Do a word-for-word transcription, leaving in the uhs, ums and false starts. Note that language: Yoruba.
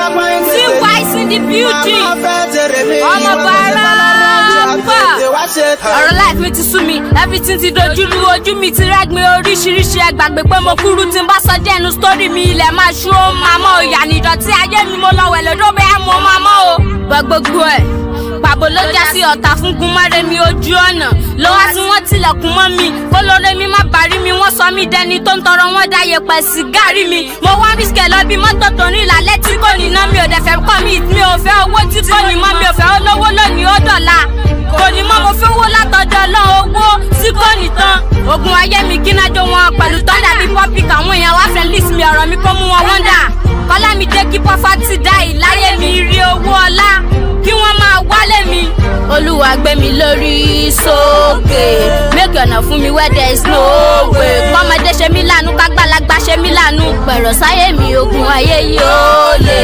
See wise in the beauty. Ọmọ bàrà pa. Ọ̀rọ̀ life mi ti sú mi, everything ti dojú lu ojú mi ti rẹ́gbin oríṣiríṣi ẹgbàgbé pé mo kúrú tí n bá sọ díẹ̀ nu story mi ilẹ̀ máa ṣú ó máa mọ́ ìyá ní ìdọ̀tí ayé mi mo lọ wẹ̀ lọ́dọ̀ bẹ́ẹ̀ mo máa mọ́ o. Gbọ́ gbogbo ẹ̀ pàbó ló já sí ọ̀tá fún gunmáre mi ojú ọ̀nà lọ́wọ́ tí wọ́n tilẹ̀kùn mọ́ mi kó lóore mi má bàrí mi wọ́n sọ mí dẹni tó ń tọrọ wọn dáyé pẹ̀ sìgárì mi mo wá rísíkẹ̀ lọ bí mọ́tò tó ní ìlàlẹ́ tí kò ní ná mi ò dẹ̀ fẹ́ kọ́ mi mi ò fẹ́ owó tí kò ní mọ́ mi ò fẹ́ olówó lónìí ó dọ̀la kò ní mọ́ mo fẹ́ owó látọjọ́ lọ́n owó tí kò ní tán ogun ayé mi kí nájọ wọn pẹ̀lú tọ́ndà bí pọ́pì káwọn èèyàn wá fẹ́ list mi ọ̀rọ̀ mi kó mú wọn wọ́ndà kọ́lá mi dé kí pọ́fàtì dá ìláyé mi rí owó ọlá kí wọ́n máa wálé mi. Olúwa gbé mi lórí sókè make ọ̀nà fún mi where there is no way kọ́mọdé ṣe mí lánú kágbàlagbà ṣe mí lánú pẹ̀rọ̀ sáyé mi ogun ayé yìí ó lè.